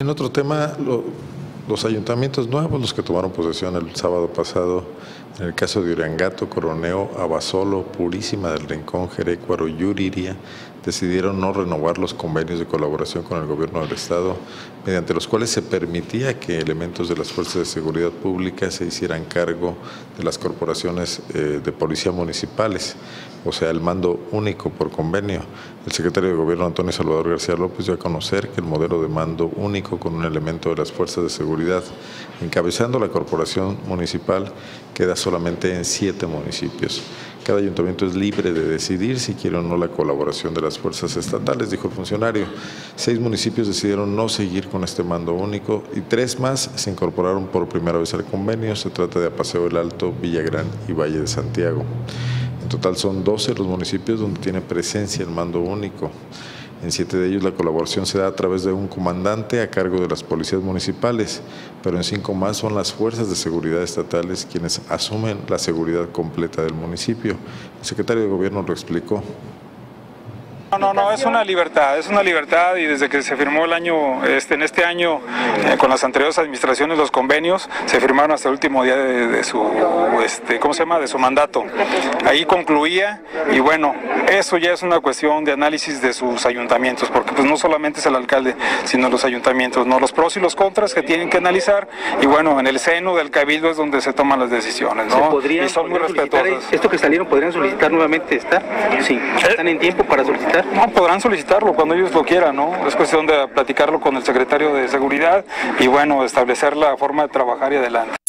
En otro tema, los ayuntamientos nuevos, los que tomaron posesión el sábado pasado, en el caso de Uriangato, Coroneo, Abasolo, Purísima del Rincón, Jerécuaro y Yuriria, decidieron no renovar los convenios de colaboración con el gobierno del estado, mediante los cuales se permitía que elementos de las fuerzas de seguridad pública se hicieran cargo de las corporaciones de policía municipales, o sea, el mando único por convenio. El secretario de Gobierno, Antonio Salvador García López, dio a conocer que el modelo de mando único con un elemento de las fuerzas de seguridad encabezando la corporación municipal queda solamente en 7 municipios. Cada ayuntamiento es libre de decidir si quiere o no la colaboración de las fuerzas estatales, dijo el funcionario. 6 municipios decidieron no seguir con este mando único y 3 más se incorporaron por primera vez al convenio. Se trata de Apaseo el Alto, Villagrán y Valle de Santiago. En total son 12 los municipios donde tiene presencia el mando único. En 7 de ellos la colaboración se da a través de un comandante a cargo de las policías municipales, pero en 5 más son las fuerzas de seguridad estatales quienes asumen la seguridad completa del municipio. El secretario de Gobierno lo explicó. No, es una libertad y desde que se firmó el año, en este año, con las anteriores administraciones, los convenios se firmaron hasta el último día de su, de su mandato. Ahí concluía y bueno, eso ya es una cuestión de análisis de sus ayuntamientos, porque pues no solamente es el alcalde, sino los ayuntamientos, ¿no? Los pros y los contras que tienen que analizar y bueno, en el seno del cabildo es donde se toman las decisiones, ¿no? Y son muy respetuosas. ¿Esto que salieron podrían solicitar nuevamente estar? Sí, ¿están en tiempo para solicitar? No, podrán solicitarlo cuando ellos lo quieran, ¿no? Es cuestión de platicarlo con el secretario de Seguridad y bueno, establecer la forma de trabajar y adelante.